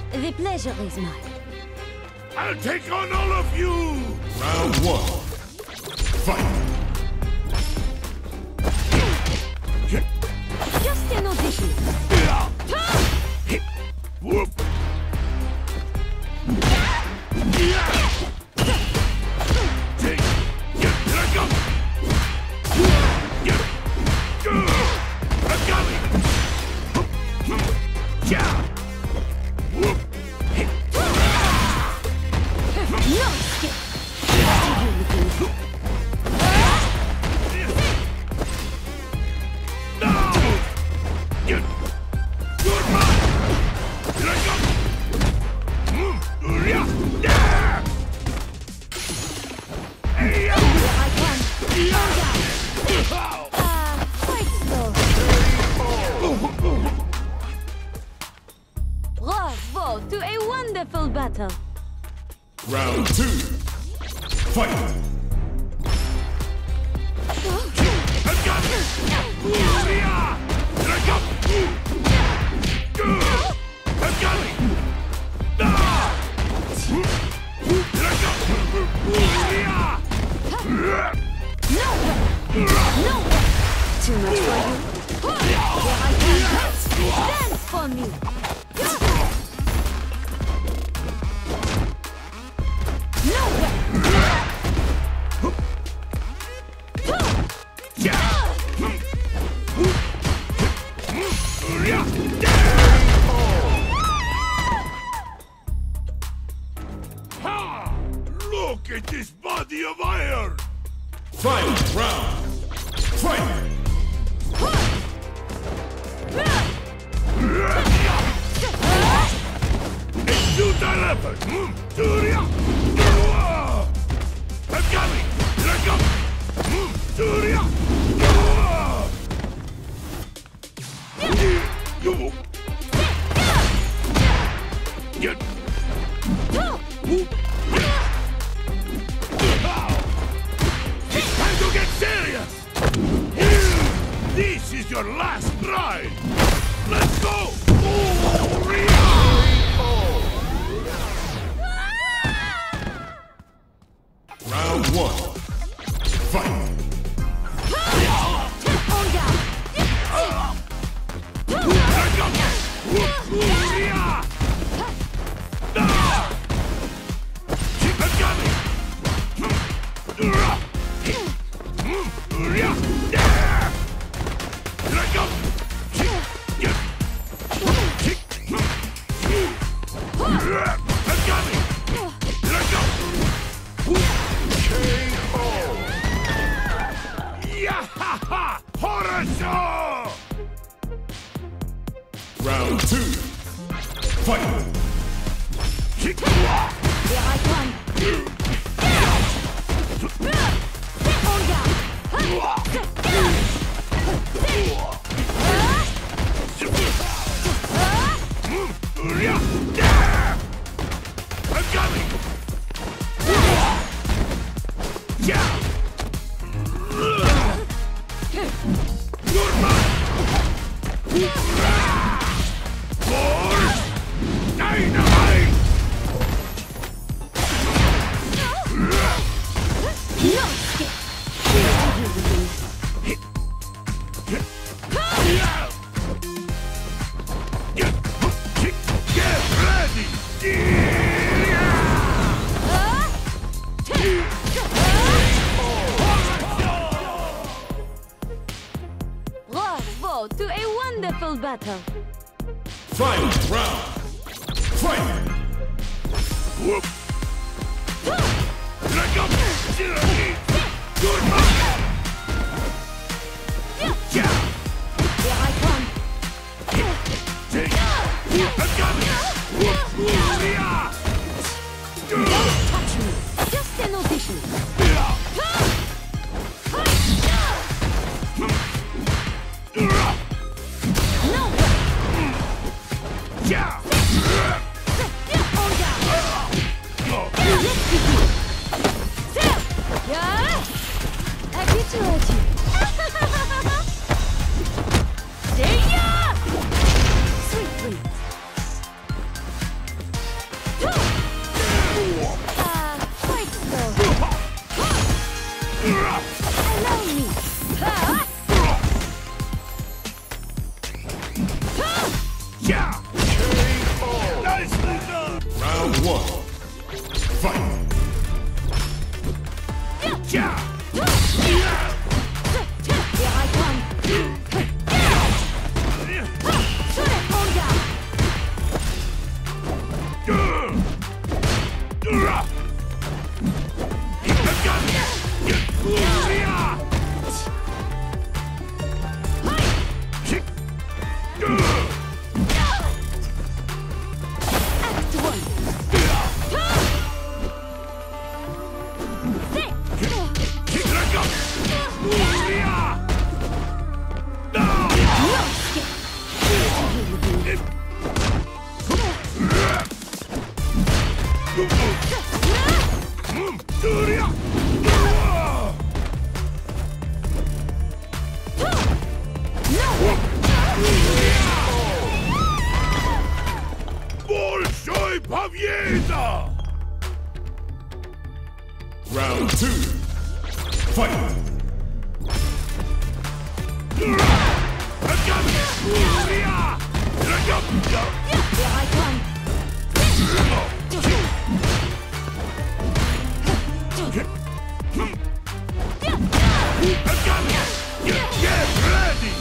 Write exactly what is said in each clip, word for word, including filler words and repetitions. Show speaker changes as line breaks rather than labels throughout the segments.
The pleasure is mine.
I'll take on all of you! Round one. Fight!
Just an audition.
Whoop! Take! Get! Let go! Get! Let go! Yeah! Whoop!
No escape.
No! Get! You're mine! Let go! Yeah! Hey!
I can. Uh, quite slow. Bravo to a wonderful battle.
Round two. Fight! I got it! Yeah! Let go! I got it! Ah! Let go! Yeah!
No way! No way! Too much for you? Here I come. Dance for me! No way!
Ha! Look at this body of iron! Final round! Fight! Shoot that effort! Surya! I'm coming! Let go! Surya! You! Get! It's time to get serious! This is your last ride! Let's go! Round one. Fight! Round two. Fight! Here
I come.
I'm coming! Yeah! You're mine! For dynamite!
No escape.
Get ready!
Bravo to a wonderful battle.
Final round! Fight! Whoop! Let go! Good luck! Yeah!
Here I come.
Take! I'm coming! Whoop! Yeah!
Don't touch me. Just an audition. No way.
Yeah! one. Fight!
Here I come.
Большой победа! Round two. Fight!
Here I come.
Get ready!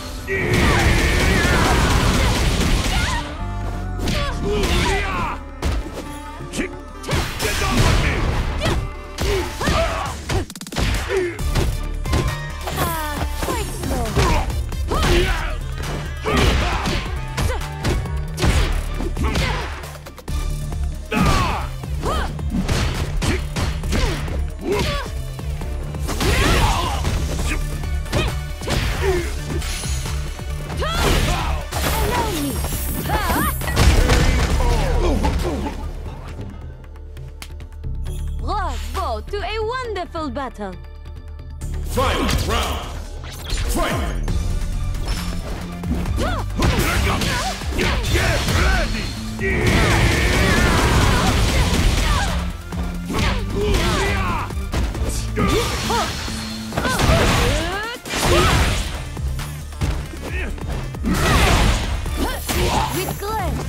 Get on with me!
Ah, quite slow. Bravo to a wonderful battle.
Final round! Fight! Get ready!
With glance.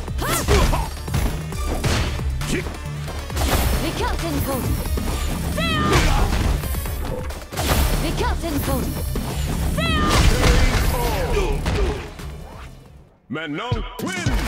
The curtain coat. The curtain coat.
Manon wins!